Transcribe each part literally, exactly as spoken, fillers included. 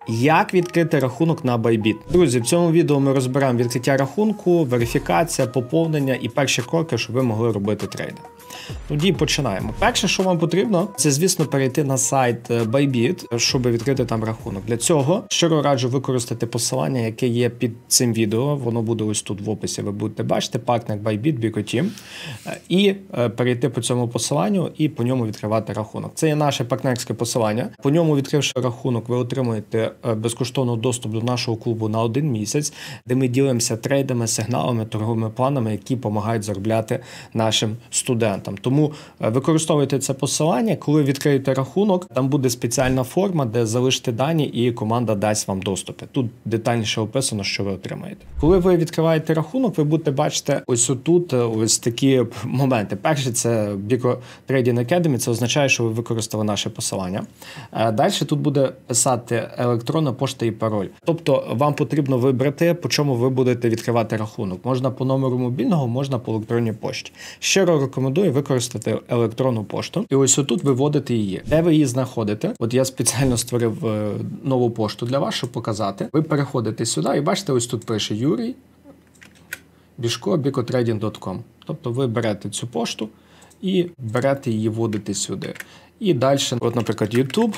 Як відкрити рахунок на Bybit? Друзі, в цьому відео ми розберемо відкриття рахунку, верифікація, поповнення і перші кроки, щоб ви могли робити трейди. Тоді починаємо. Перше, що вам потрібно, це, звісно, перейти на сайт Bybit, щоб відкрити там рахунок. Для цього щиро раджу використати посилання, яке є під цим відео. Воно буде ось тут в описі, ви будете бачити, партнер Bybit, BICO-Team. І перейти по цьому посиланню і по ньому відкривати рахунок. Це є наше партнерське посилання. По ньому, відкривши рахунок, ви отримуєте безкоштовний доступ до нашого клубу на один місяць, де ми ділимося трейдами, сигналами, торговими планами, які допомагають заробляти нашим студентам. Тому використовуйте це посилання, коли відкриєте рахунок, там буде спеціальна форма, де залишите дані і команда дасть вам доступи. Тут детальніше описано, що ви отримаєте. Коли ви відкриваєте рахунок, ви будете бачити ось отут ось такі моменти. Перший – це BICO Trading Academy, це означає, що ви використали наше посилання. Далі тут буде писати електронна пошта і пароль. Тобто вам потрібно вибрати, по чому ви будете відкривати рахунок. Можна по номеру мобільного, можна по електронній пошті. Щиро рекомендую використати електронну пошту. І ось отут ви вводите її. Де ви її знаходите? От я спеціально створив нову пошту для вас, щоб показати. Ви переходите сюди і бачите, ось тут пише Юрій Бішко біко трейдінг крапка ком. Тобто ви берете цю пошту і берете її, вводите сюди. І далі, от, наприклад, YouTube,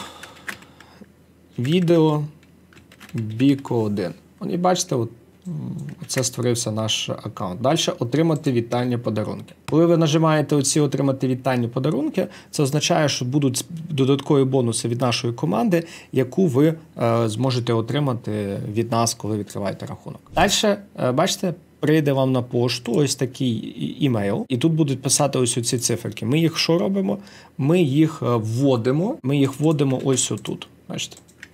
відео, біко один. І бачите, от це створився наш аккаунт. Далі отримати вітальні подарунки. Коли ви нажимаєте оці отримати вітальні подарунки, це означає, що будуть додаткові бонуси від нашої команди, яку ви е, зможете отримати від нас, коли відкриваєте рахунок. Далі, е, бачите, прийде вам на пошту ось такий імейл, і тут будуть писати ось оці циферки. Ми їх що робимо? Ми їх вводимо, ми їх вводимо ось отут. Бачите?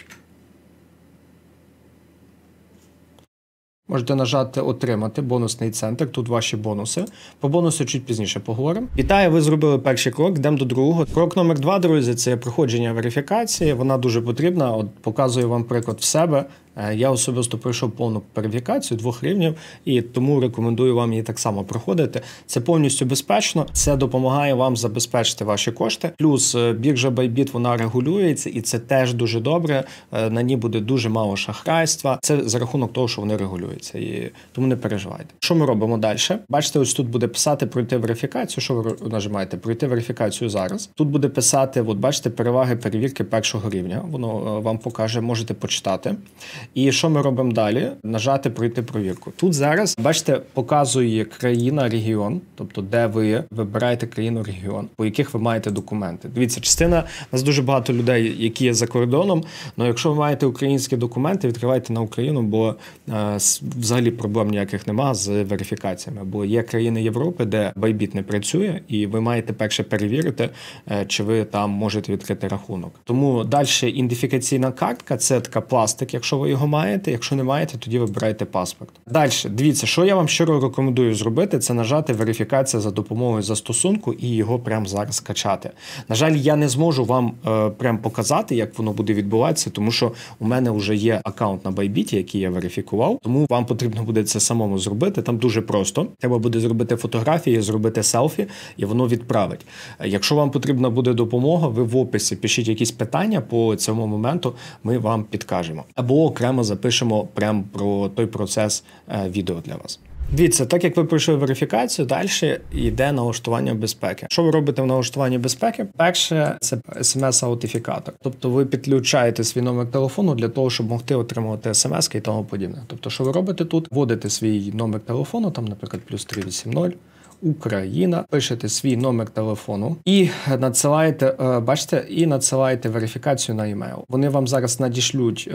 Можете нажати «Отримати», бонусний центр, тут ваші бонуси. По бонусу чуть пізніше поговоримо. Вітаю, ви зробили перший крок, йдемо до другого. Крок номер два, друзі, це проходження верифікації. Вона дуже потрібна, от показую вам приклад в себе. Я особисто пройшов повну верифікацію двох рівнів, і тому рекомендую вам її так само проходити. Це повністю безпечно, це допомагає вам забезпечити ваші кошти. Плюс біржа Bybit, вона регулюється, і це теж дуже добре. На ній буде дуже мало шахрайства. Це за рахунок того, що вони регулюються, і тому не переживайте. Що ми робимо далі? Бачите, ось тут буде писати «Пройти верифікацію». Що ви нажимаєте? «Пройти верифікацію зараз». Тут буде писати, от бачите, переваги перевірки першого рівня. Воно вам покаже, можете почитати. І що ми робимо далі? Нажати «Пройти провірку». Тут зараз, бачите, показує країна, регіон, тобто де ви вибираєте країну, регіон, по яких ви маєте документи. Дивіться, частина, у нас дуже багато людей, які є за кордоном, але якщо ви маєте українські документи, відкривайте на Україну, бо е, взагалі проблем ніяких нема з верифікаціями. Бо є країни Європи, де Bybit не працює, і ви маєте перше перевірити, е, чи ви там можете відкрити рахунок. Тому далі ідентифікаційна картка – це така пластик, якщо ви його маєте, якщо не маєте, тоді вибирайте паспорт. Далі, дивіться, що я вам щиро рекомендую зробити, це нажати верифікація за допомогою застосунку і його прямо зараз скачати. На жаль, я не зможу вам е, прям показати, як воно буде відбуватися, тому що у мене вже є аккаунт на Bybit, який я верифікував, тому вам потрібно буде це самому зробити, там дуже просто. Треба буде зробити фотографії, зробити селфі, і воно відправить. Якщо вам потрібна буде допомога, ви в описі пишіть якісь питання по цьому моменту, ми вам підкажемо. Або окремо запишемо прямо про той процес е, відео для вас. Дивіться, так як ви пройшли верифікацію, далі йде налаштування безпеки. Що ви робите в налаштуванні безпеки? Перше – це ес ем ес-аутифікатор. Тобто ви підключаєте свій номер телефону для того, щоб могти отримувати ес ем ес і тому подібне. Тобто, що ви робите тут? Вводите свій номер телефону, там, наприклад, плюс три вісімдесят, Україна, пишете свій номер телефону і надсилаєте, бачите, і надсилаєте верифікацію на імейл. Вони вам зараз надішлють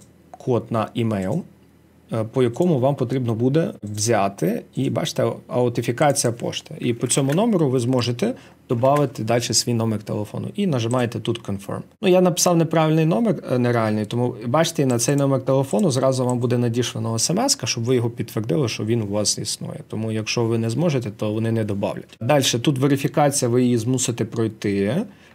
код на імейл, по якому вам потрібно буде взяти, і бачите, аутифікація пошти. І по цьому номеру ви зможете додати далі свій номер телефону. І нажимаєте тут Confirm. Ну, я написав неправильний номер, нереальний, тому бачите, на цей номер телефону зразу вам буде надішлено ес ем ес, щоб ви його підтвердили, що він у вас існує. Тому якщо ви не зможете, то вони не додавлять. Далі, тут верифікація, ви її змусите пройти.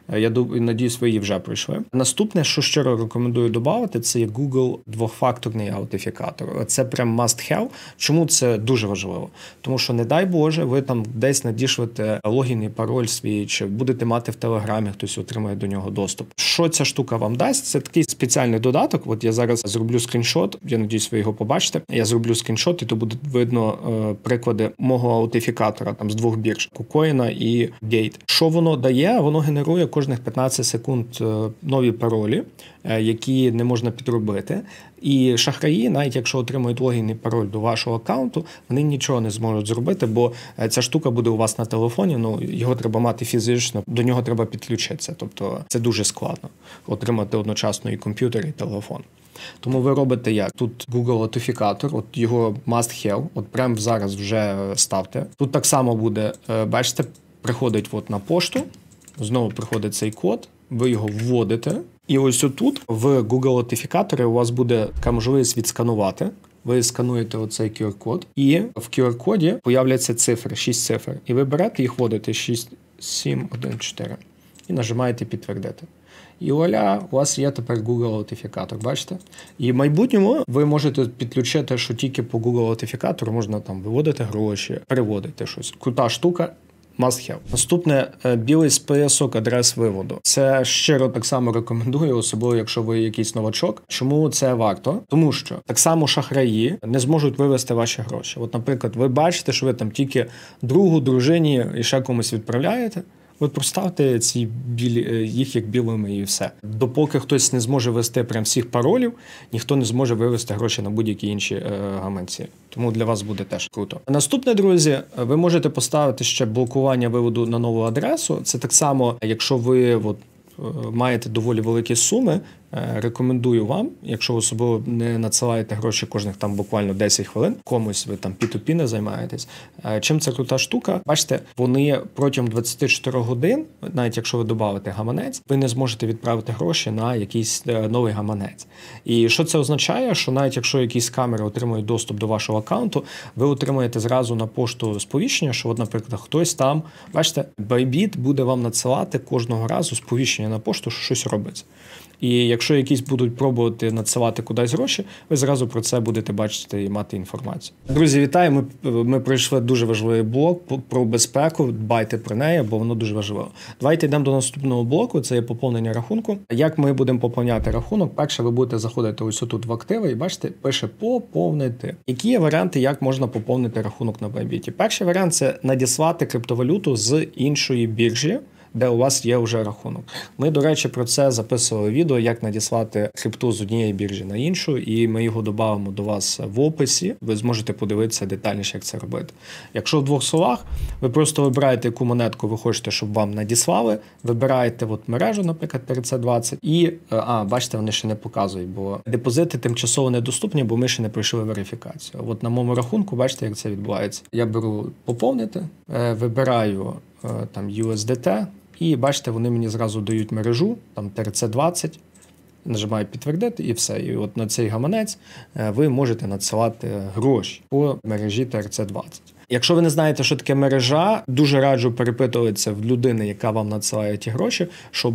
Я думаю, надіюсь, ви її вже пройшли. Наступне, що щиро рекомендую додати, це є Google двохфакторний аутентифікатор. Це прям must have. Чому це дуже важливо? Тому що, не дай Боже, ви там десь надішлете логін і пароль свій, чи будете мати в Телеграмі, хтось отримає до нього доступ. Що ця штука вам дасть? Це такий спеціальний додаток. От я зараз зроблю скріншот, я надіюсь, ви його побачите. Я зроблю скріншот, і то буде видно е, приклади мого аутентифікатора там з двох бірж – KuCoin і Gate. Що воно дає? Воно генерує кожних п'ятнадцять секунд е, нові паролі, е, які не можна підробити. І шахраї, навіть якщо отримують логін і пароль до вашого аккаунту, вони нічого не зможуть зробити, бо ця штука буде у вас на телефоні, ну його треба мати фізично, до нього треба підключитися. Тобто це дуже складно отримати одночасно і комп'ютер, і телефон. Тому ви робите як? Тут Google аутентифікатор, от його must have, от прямо зараз вже ставте. Тут так само буде, бачите, приходить от на пошту, знову приходить цей код, ви його вводите. І ось отут в Google аутентифікаторі у вас буде така можливість відсканувати. Ви скануєте оцей кю ар-код, і в кю ар-коді появляться цифри, шість цифр. І ви берете їх, вводите шість, сім, один, чотири. І нажимаєте підтвердити. І вуаля, у вас є тепер Google аутентифікатор, бачите? І в майбутньому ви можете підключити, що тільки по Google аутентифікатору можна там виводити гроші, переводити щось. Крута штука. Must have. Наступне – білий список адрес виводу. Це щиро так само рекомендую, особливо якщо ви якийсь новачок. Чому це варто? Тому що так само шахраї не зможуть вивести ваші гроші. От, наприклад, ви бачите, що ви там тільки другу, дружині і ще комусь відправляєте. Ви проставте ці білі, їх як білими і все. Допоки хтось не зможе ввести прям всіх паролів, ніхто не зможе вивести гроші на будь-які інші е, гаманці. Тому для вас буде теж круто. Наступне, друзі, ви можете поставити ще блокування виводу на нову адресу. Це так само, якщо ви от, маєте доволі великі суми, рекомендую вам, якщо особливо не надсилаєте гроші кожних там буквально десять хвилин, комусь ви там пі ту пі не займаєтесь. Чим це крута штука? Бачите, вони протягом двадцяти чотирьох годин, навіть якщо ви додаєте гаманець, ви не зможете відправити гроші на якийсь новий гаманець. І що це означає? Що навіть якщо якісь камери отримують доступ до вашого аккаунту, ви отримаєте зразу на пошту сповіщення, що, от, наприклад, хтось там, бачите, Bybit буде вам надсилати кожного разу сповіщення на пошту, що щось робиться. І якщо якісь будуть пробувати надсилати кудись гроші, ви зразу про це будете бачити і мати інформацію. Друзі, вітаю! Ми, ми пройшли дуже важливий блок про безпеку. Дбайте про неї, бо воно дуже важливо. Давайте йдемо до наступного блоку, це є поповнення рахунку. Як ми будемо поповняти рахунок? Перше, ви будете заходити ось тут в активи і бачите, пише поповнити. Які є варіанти, як можна поповнити рахунок на Bybit? Перший варіант – це надіслати криптовалюту з іншої біржі, де у вас є вже рахунок. Ми, до речі, про це записували відео, як надіслати крипту з однієї біржі на іншу, і ми його додамо до вас в описі. Ви зможете подивитися детальніше, як це робити. Якщо в двох словах, ви просто вибираєте, яку монетку ви хочете, щоб вам надіслали, вибираєте от мережу, наприклад, ті ар сі двадцять, і, а, бачите, вони ще не показують, бо депозити тимчасово недоступні, бо ми ще не пройшли верифікацію. От на моєму рахунку, бачите, як це відбувається. Я беру поповнити, вибираю там ю ес ді ті, і бачите, вони мені зразу дають мережу, там ті ар сі двадцять, нажимаю підтвердити і все. І от на цей гаманець ви можете надсилати гроші по мережі ті ар сі двадцять. Якщо ви не знаєте, що таке мережа, дуже раджу перепитуватися в людини, яка вам надсилає ті гроші, щоб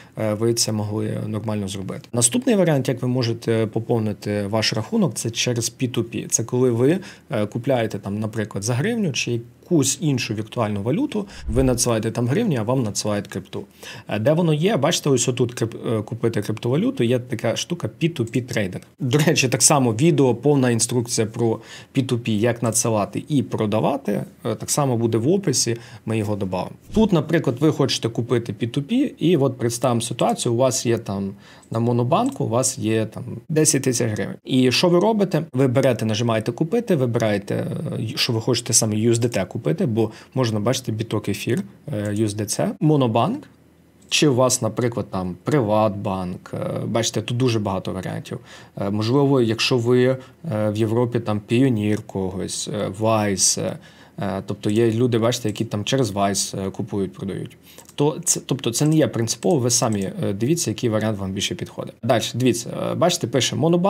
ви це могли нормально зробити. Наступний варіант, як ви можете поповнити ваш рахунок, це через пі ту пі. Це коли ви купляєте, там, наприклад, за гривню чи якусь іншу віртуальну валюту, ви надсилаєте там гривні, а вам надсилають крипту. Де воно є? Бачите, ось отут крип... купити криптовалюту, є така штука пі ту пі трейдинг. До речі, так само відео, повна інструкція про пі ту пі, як надсилати і продавати, так само буде в описі, ми його додамо. Тут, наприклад, ви хочете купити пі ту пі, і от представимо ситуацію, у вас є там на Монобанку, у вас є там десять тисяч гривень. І що ви робите? Ви берете, нажимаєте купити, вибираєте, що ви хочете саме ю ес ді ті купити, бо можна, бачити, біток ефір, ю ес ді сі, Монобанк, чи у вас, наприклад, там Приватбанк, бачите, тут дуже багато варіантів. Можливо, якщо ви в Європі там Піонір когось, Вайс, тобто є люди, бачите, які там через Вайс купують, продають. То це, тобто це не є принципово, ви самі дивіться, який варіант вам більше підходить. Далі, дивіться, бачите, пише Монобанк,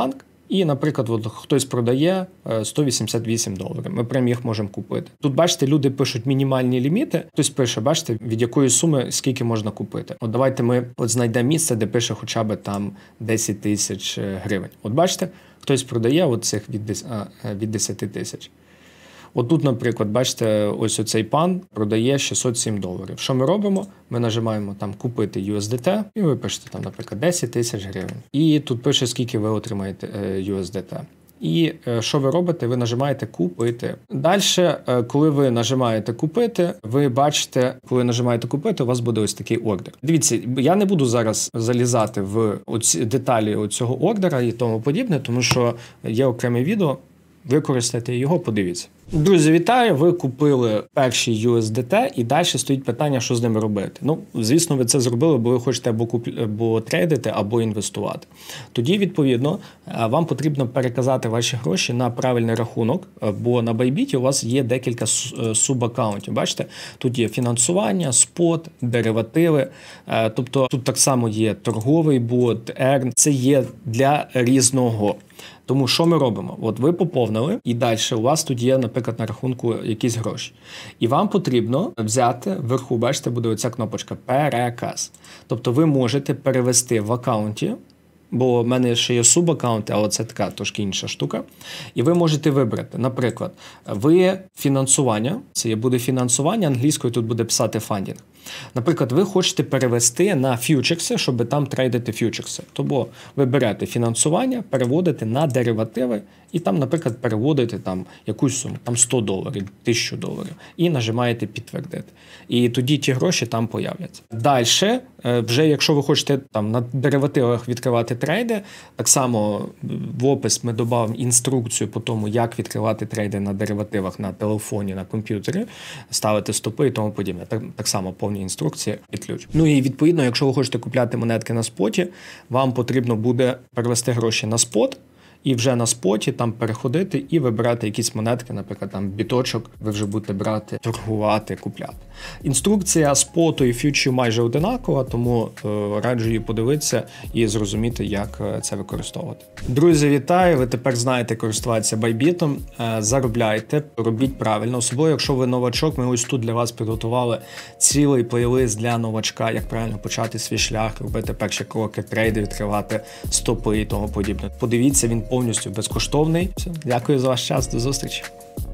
І, наприклад, от хтось продає сто вісімдесят вісім доларів. Ми прям їх можемо купити. Тут, бачите, люди пишуть мінімальні ліміти. Хтось пише, бачите, від якої суми скільки можна купити. От давайте ми от знайдемо місце, де пише хоча б там десять тисяч гривень. От бачите, хтось продає от цих від десяти тисяч. От тут, наприклад, бачите, ось оцей пан продає шістсот сім доларів. Що ми робимо? Ми нажимаємо там «Купити ю ес ді ті» і ви пишете там, наприклад, десять тисяч гривень. І тут пише, скільки ви отримаєте ю ес ді ті. І що ви робите? Ви нажимаєте «Купити». Далі, коли ви нажимаєте «Купити», ви бачите, коли нажимаєте «Купити», у вас буде ось такий ордер. Дивіться, я не буду зараз залізати в оці деталі цього ордера і тому подібне, тому що є окреме відео, використайте його, подивіться. Друзі, вітаю! Ви купили перший ю ес ді ті і далі стоїть питання, що з ними робити. Ну, звісно, ви це зробили, бо ви хочете або, куп... або трейдити, або інвестувати. Тоді, відповідно, вам потрібно переказати ваші гроші на правильний рахунок, бо на Bybit у вас є декілька субаккаунтів. Бачите? Тут є фінансування, спот, деривативи. Тобто тут так само є торговий бот, ерн. Це є для різного. Тому що ми робимо? От ви поповнили, і далі у вас тут є, наприклад, на рахунку якісь гроші. І вам потрібно взяти, вверху, бачите, буде оця кнопочка «Переказ». Тобто ви можете перевести в аккаунті, бо в мене ще є субаккаунти, але це така трошки інша штука. І ви можете вибрати, наприклад, ви фінансування, це буде фінансування, англійською тут буде писати «фандінг». Наприклад, ви хочете перевести на фьючерси, щоб там трейдити фьючерси. Тобто ви берете фінансування, переводите на деривативи і там, наприклад, переводите там якусь суму, там сто доларів, тисячу доларів і нажимаєте підтвердити. І тоді ті гроші там появляться. Далі, вже якщо ви хочете там на деривативах відкривати трейди, так само в опис ми додамо інструкцію по тому, як відкривати трейди на деривативах на телефоні, на комп'ютері, ставити стопи і тому подібне. Так, так само повні інструкції під ключ. Ну і відповідно, якщо ви хочете купляти монетки на споті, вам потрібно буде перевести гроші на спот, і вже на споті там переходити і вибирати якісь монетки, наприклад, там біточок, ви вже будете брати, торгувати, купляти. Інструкція споту і фьючерів майже одинакова, тому е, раджу її подивитися і зрозуміти, як це використовувати. Друзі, вітаю! Ви тепер знаєте користуватися Bybit. Е, заробляйте, робіть правильно. Особливо, якщо ви новачок, ми ось тут для вас підготували цілий плейлист для новачка, як правильно почати свій шлях, робити перші кроки, трейди, відкривати стопи і тому подібне. Подивіться, він повністю безкоштовний. Все. Дякую за ваш час, до зустрічі.